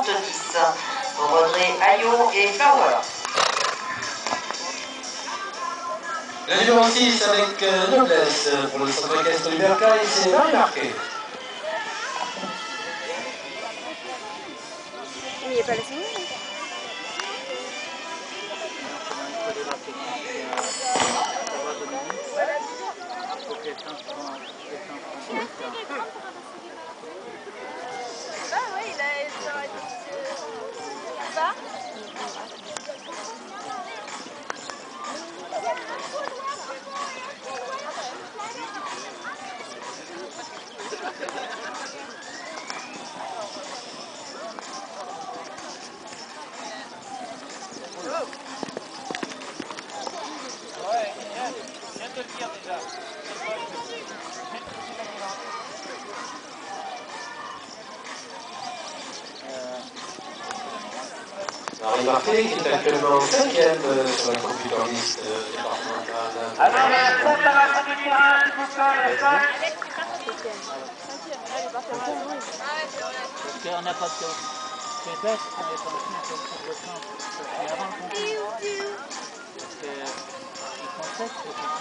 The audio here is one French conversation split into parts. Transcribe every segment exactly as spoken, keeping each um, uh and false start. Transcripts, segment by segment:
soixante-dix. Audrey Ayot et Flower. La numéro six avec euh, noblesse pour le centre équestre du Bercail, c'est Marie Marquet. Il n'y a pas la signe. Ah oui, il a pas. Ouais, viens, viens te le dire déjà. Marie Marquet qui est actuellement cinquième sur la computer list départementale. Alors, la course à la fin du tirage, vous connaissez ça? Parce qu'on n'a pas de tour. C'est bête, on est en train de faire le temps. C'est avant le concours. Parce qu'ils font sept, c'est ça.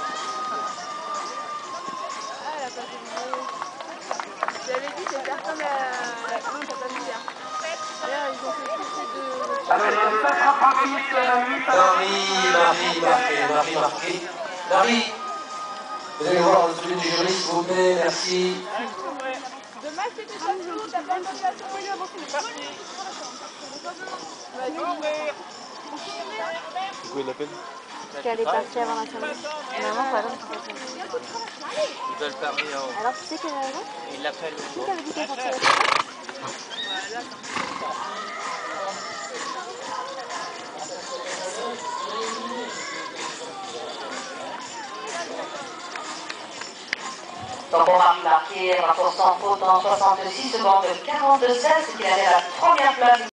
Ah, elle a pas fait. J'avais dit, c'est certain, mais non, t'as pas vu hier. D'ailleurs, ils ont fait pousser de. Alors, le sept trente-huit, huit Marie, Marie Marquet, Marie Marquet. Marie, vous allez voir le truc du jury, s'il vous plaît, merci. Demain, c'était pas nous, t'as pas entendu la surveiller avant qu'on parte. C'est quoi il l'appelle? Parce qu'elle est partie avant la semaine. Maman, par exemple, c'est pas Ils veulent parler en haut. Alors, tu sais qu'elle a raison? Ils l'appellent. Qui t'avait dit qu'elle partait la semaine? Donc pour Marie Marquet, rapport sans faute en soixante-six secondes quarante-sept, ce qui avait la première place.